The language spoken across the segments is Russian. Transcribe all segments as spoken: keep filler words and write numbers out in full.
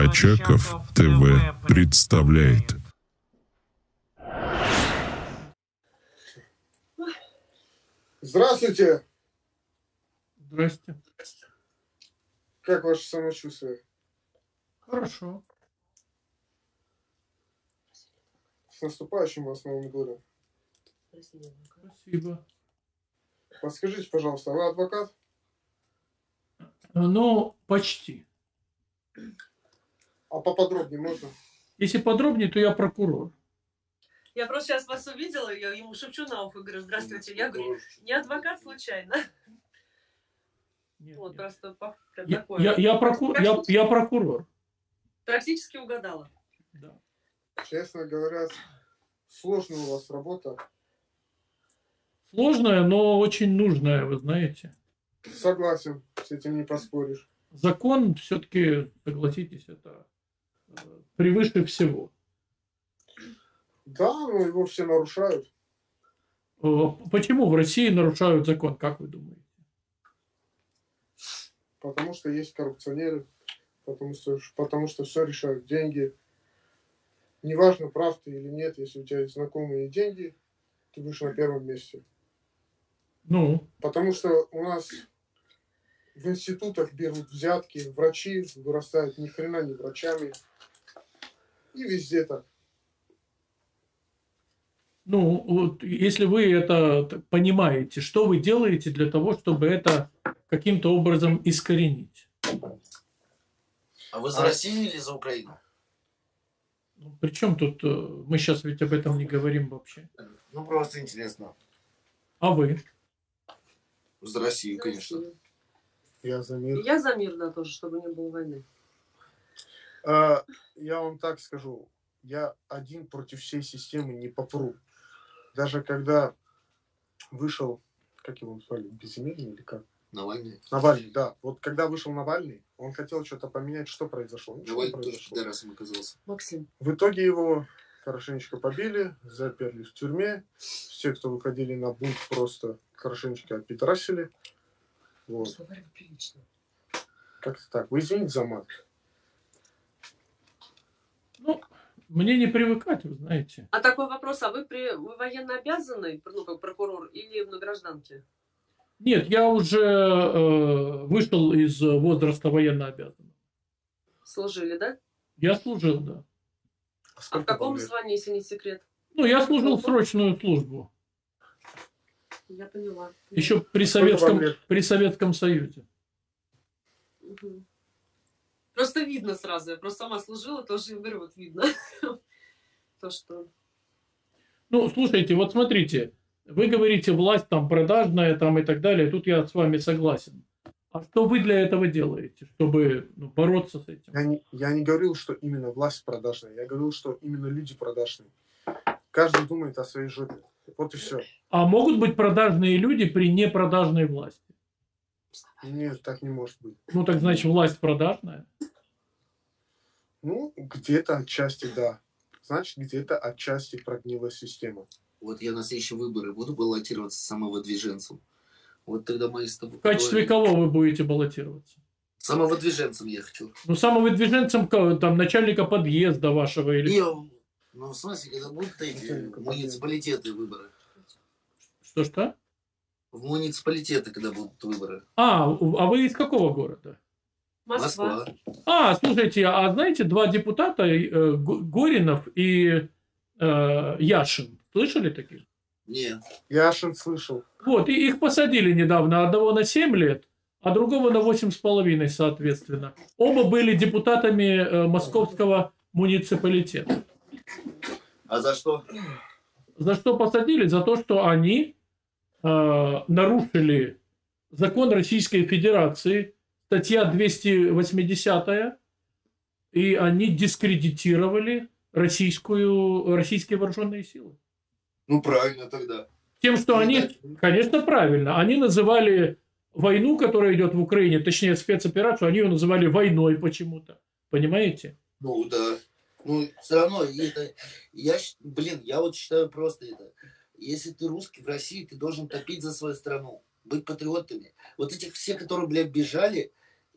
Очаков ТВ представляет. Здравствуйте! Здрасте. Как ваше самочувствие? Хорошо. С наступающим вас Новым годом. Спасибо. Подскажите, пожалуйста, вы адвокат? Ну, почти. А поподробнее можно? Если подробнее, то я прокурор. Я просто сейчас вас увидела, я ему шепчу на ухо, говорю, здравствуйте. Я говорю, не адвокат случайно? Нет, Вот, нет. просто по- Я, такое. я, я, проку... я, я прокурор. Практически угадала. Да. Честно говоря, сложная у вас работа. Сложная, но очень нужная, вы знаете. Согласен, с этим не поспоришь. Закон все-таки, согласитесь, это э, превыше всего. Да, но его все нарушают. Э, Почему в России нарушают закон, как вы думаете? Потому что есть коррупционеры, потому что, потому что все решают деньги. Неважно, прав ты или нет, если у тебя есть знакомые деньги, ты будешь на первом месте. Ну, Потому что у нас в институтах берут взятки, врачи вырастают ни хрена не врачами. И везде так. ну, вот, если вы это так понимаете, что вы делаете для того, чтобы это каким-то образом искоренить? А вы за Россию или за Украину? Ну, причем тут, э, мы сейчас ведь об этом не говорим вообще. Ну, просто интересно. А вы? За Россию, За конечно. Россию. Я за мир. Я за мир, да, тоже, чтобы не было войны. А, я вам так скажу. Я один против всей системы не попру. Даже когда вышел, как его звали, Безземельный или как? Навальный. Навальный, да. Вот когда вышел Навальный, он хотел что-то поменять, что произошло? Ничего не Навальный тоже произошло. пидорасом оказался. Максим. В итоге его хорошенечко побили, заперли в тюрьме. Все, кто выходили на бунт, просто хорошенечко отпидорасили. Вот. Разговаривай прилично. Как-то так. Вы извините за мат. Ну, мне не привыкать, вы знаете. А такой вопрос, а вы, при, вы военно обязанный, ну, как прокурор, или на гражданке? Нет, я уже э, вышел из возраста военно обязанного. Служили, да? Я служил, да. А в Сколько каком вам лет? звании, если не секрет? Ну, я служил срочную службу. Я поняла. Еще при Сколько вам Советском, лет? при Советском Союзе. Мгм. Просто видно сразу. Я просто сама служила, тоже говорю, вот видно. То, что... Ну, слушайте, вот смотрите, вы говорите, власть там продажная там и так далее, тут я с вами согласен. А что вы для этого делаете, чтобы ну, бороться с этим? Я не, я не говорил, что именно власть продажная. Я говорил, что именно люди продажные. Каждый думает о своей жопе. Вот и все. А могут быть продажные люди при непродажной власти? Нет, так не может быть. Ну, так значит, власть продажная? Ну, где-то отчасти да. Значит, где-то отчасти прогнила система. Вот я на следующие выборы буду баллотироваться самовыдвиженцем. Вот тогда мои с тобой... В качестве кого вы будете баллотироваться? Самовыдвиженцем я хочу. Ну, самовыдвиженцем кого? Там, начальника подъезда вашего или... И, ну, в смысле, когда будут эти муниципалитеты выборы. Что-что? В муниципалитеты, когда будут выборы. А, а вы из какого города? Москва. Москва. А, слушайте, а знаете, два депутата, э, Горинов и э, Яшин, слышали таких? Нет. Яшин слышал. Вот, и их посадили недавно, одного на семь лет, а другого на восемь с половиной, соответственно. Оба были депутатами э, московского муниципалитета. А за что? За что посадили? За то, что они э, нарушили закон Российской Федерации, статья двести восьмидесятая, и они дискредитировали российскую, российские вооруженные силы. Ну, правильно тогда. Тем, что они, конечно, правильно, они называли войну, которая идет в Украине, точнее спецоперацию, они ее называли войной почему-то. Понимаете? Ну, да. Ну, все равно, это, я, щ- блин, я вот считаю просто это. Если ты русский в России, ты должен топить за свою страну, быть патриотами. Вот этих все, которые, блядь, бежали,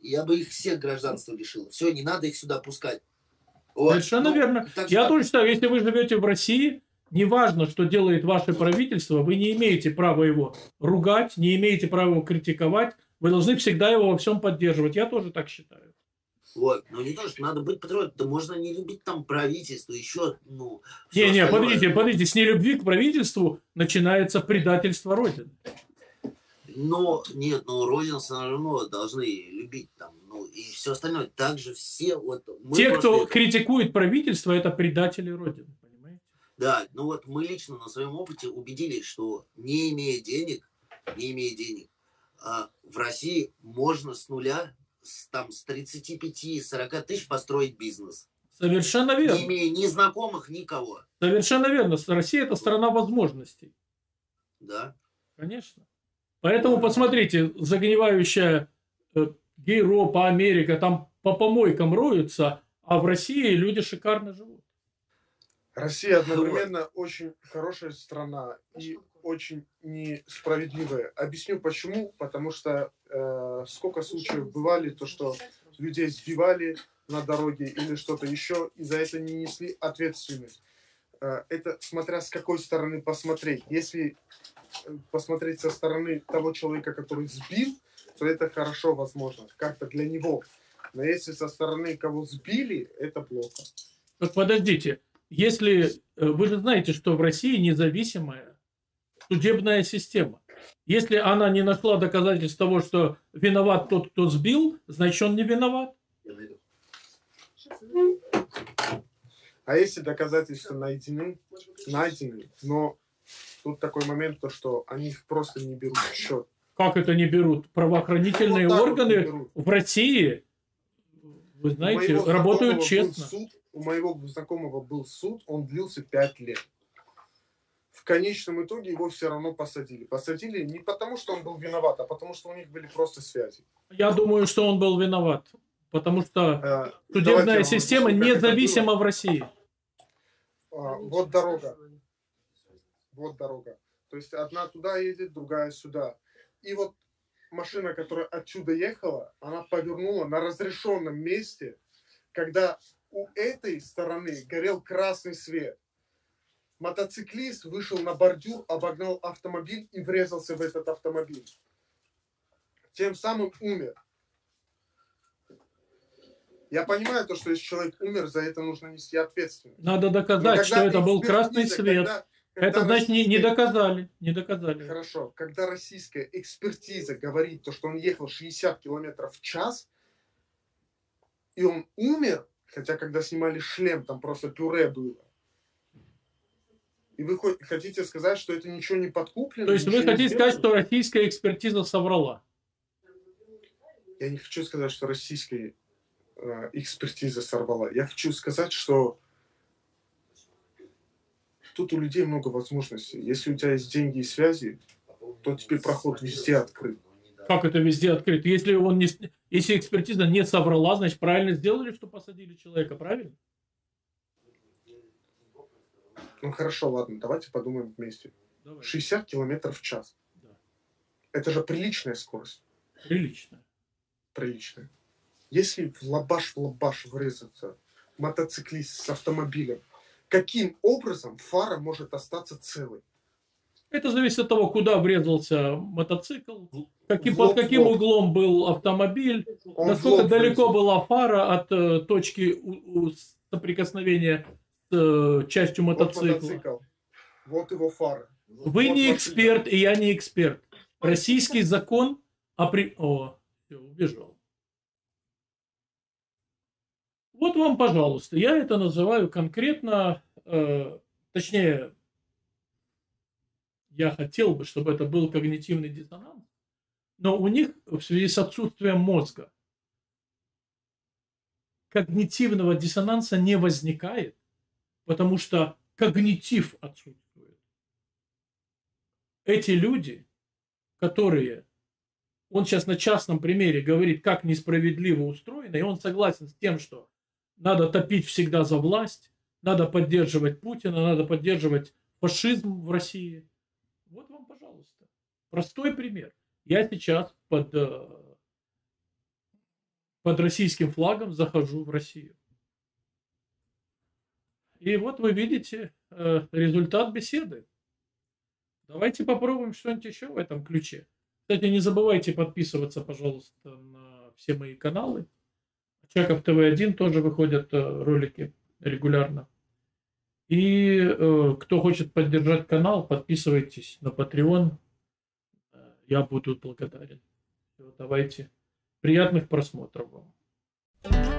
я бы их всех гражданства лишил. Все, не надо их сюда пускать. Вот. Совершенно Ну, верно. так Я что- тоже считаю, если вы живете в России, неважно, что делает ваше правительство, вы не имеете права его ругать, не имеете права его критиковать, вы должны всегда его во всем поддерживать. Я тоже так считаю. Вот, ну не то, что надо быть патриотом, да можно не любить там правительство, еще, ну... всё Не-не, остальное. подождите, подождите, с нелюбви к правительству начинается предательство Родины. Но, нет, ну Родину все равно должны любить там, ну и все остальное. Также все, вот... Мы Те, просто кто это- критикует правительство, это предатели Родины, понимаете? Да, ну вот мы лично на своем опыте убедились, что не имея денег, не имея денег, а, в России можно с нуля, с, там, с тридцати пяти сорока тысяч построить бизнес. Совершенно Не верно. имея ни знакомых, никого. Совершенно верно. Россия – это страна возможностей. Да. Конечно. Поэтому посмотрите, загнивающая э, Европа, Америка, там по помойкам роются, а в России люди шикарно живут. Россия одновременно очень хорошая страна и очень несправедливая. Объясню почему. Потому что э, сколько случаев бывали, то что людей сбивали на дороге или что-то еще, и за это не несли ответственность. Э, это смотря с какой стороны посмотреть. Если посмотреть со стороны того человека, который сбил, то это хорошо, возможно, как-то для него. Но если со стороны кого сбили, это плохо. Так подождите, если э, вы же знаете, что в России независимая судебная система. Если она не нашла доказательств того, что виноват тот, кто сбил, значит, он не виноват. Я найду. А если доказательства найдены, найдены, но тут такой момент, то что они их просто не берут в счет. Как это не берут? Правоохранительные Вот так вот органы не берут. в России, вы У знаете, моего работают знакомого честно. был суд, у моего знакомого был суд, он длился пять лет. В конечном итоге его все равно посадили. Посадили не потому, что он был виноват, а потому, что у них были просто связи. Я думаю, что он был виноват, потому что Э, давайте я судебная вам система объясню, как это независима в России. было. А, вот дорога. Вот дорога. То есть одна туда едет, другая сюда. И вот машина, которая отсюда ехала, она повернула на разрешенном месте, когда у этой стороны горел красный свет. Мотоциклист вышел на бордюр, обогнал автомобиль и врезался в этот автомобиль. Тем самым умер. Я понимаю то, что если человек умер, за это нужно нести ответственность. Надо Но доказать, когда что это был экспертиза, красный свет. когда- когда Это значит не, не российская- доказали. Не доказали. Хорошо, когда российская экспертиза говорит, то, что он ехал шестьдесят километров в час, и он умер, хотя когда снимали шлем, там просто пюре было. И вы хо- хотите сказать, что это ничего не подкуплено? То есть вы ничего не хотите сказать, сделано? что российская экспертиза соврала? Я не хочу сказать, что российская э, экспертиза сорвала. Я хочу сказать, что тут у людей много возможностей. Если у тебя есть деньги и связи, то теперь проход везде открыт. Как это везде открыто? Если, он не, с- если экспертиза не соврала, значит, правильно сделали, что посадили человека, правильно? Ну хорошо, ладно, давайте подумаем вместе. Давай. шестьдесят километров в час. Да. Это же приличная скорость. Прилично. Приличная. Если в лабаш в лабаш врезаться мотоциклист с автомобилем, каким образом фара может остаться целой? Это зависит от того, куда врезался мотоцикл, каким, В под лоб, каким в лоб. углом был автомобиль, Он в насколько лоб далеко врезался. была фара от э, точки у- у соприкосновения с э, частью Вот мотоцикла. мотоцикл. Вот его фара. Вы Вот не машина. эксперт, и я не эксперт. Российский закон опри... О, всё, убежал. Вот вам, пожалуйста. Я это называю конкретно, э, точнее, я хотел бы, чтобы это был когнитивный диссонанс, но у них в связи с отсутствием мозга когнитивного диссонанса не возникает, потому что когнитив отсутствует. Эти люди, которые, он сейчас на частном примере говорит, как несправедливо устроено, и он согласен с тем, что надо топить всегда за власть, надо поддерживать Путина, надо поддерживать фашизм в России. Вот вам, пожалуйста, простой пример. Я сейчас под э, под российским флагом захожу в Россию. И вот вы видите э, результат беседы. Давайте попробуем что-нибудь еще в этом ключе. Кстати, не забывайте подписываться, пожалуйста, на все мои каналы. Очаков ТВ один тоже выходят э, ролики регулярно. И э, кто хочет поддержать канал, подписывайтесь на Patreon. Я буду благодарен. Все, давайте. Приятных просмотров вам.